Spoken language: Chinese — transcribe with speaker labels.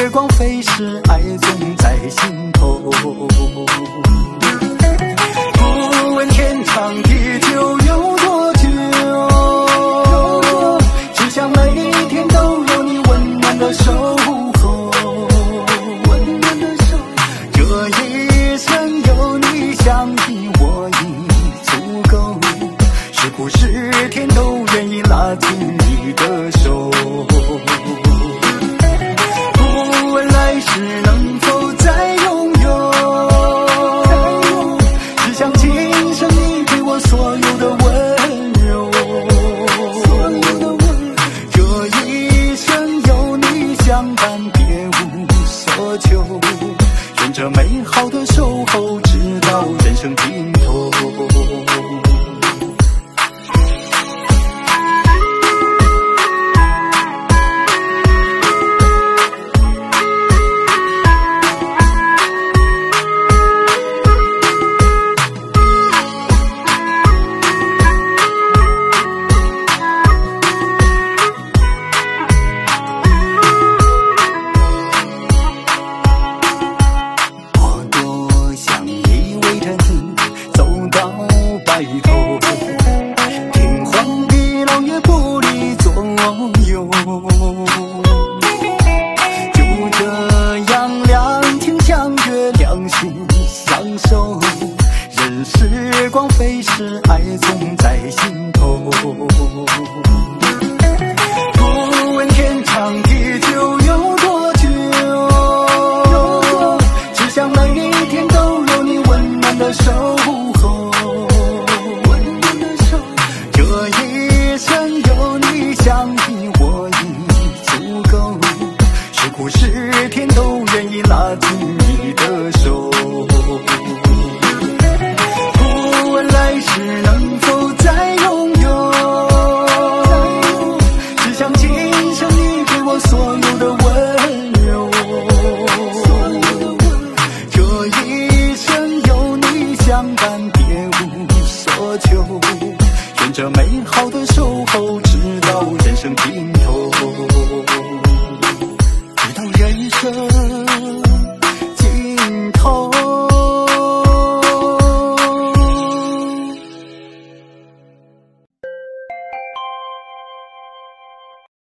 Speaker 1: 时光飞逝，爱总在心头。不问天长地久有多久，只想每天都有你温暖的守候。这一生有你相依，我已足够。是苦是甜都愿意拉紧你的手。不问来世能否再拥有，只想今生你给我所有的温柔。这一生有你相伴，别无所求，愿这美好的守候直到人生尽头。